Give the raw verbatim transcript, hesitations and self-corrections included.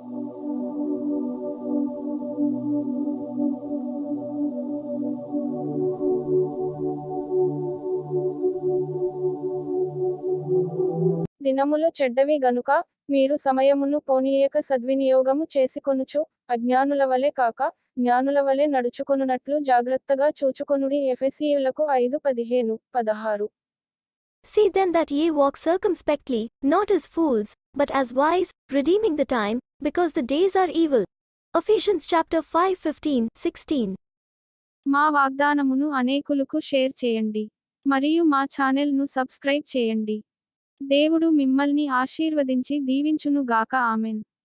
దినములు చెడ్డవి గనుక మీరు సమయమును పోనీయక సద్వినియోగము చేసుకొనుచు అజ్ఞానుల వలె కాక జ్ఞానుల వలె నడుచుకొనున్నట్లు జాగ్రత్తగా చూచుకొనుడి. ఎఫెసీయులకు ఐదు పదిహేను పదహారు. See then that ye walk circumspectly, not as fools, but as wise, redeeming the time, because the days are evil. Ephesians chapter five fifteen sixteen. మా వాగ్దానమును అనేకులకు షేర్ చేయండి మరియు మా ఛానెల్ను సబ్స్క్రైబ్ చేయండి. దేవుడు మిమ్మల్ని ఆశీర్వదించి దీవించును గాక. ఆమెన్.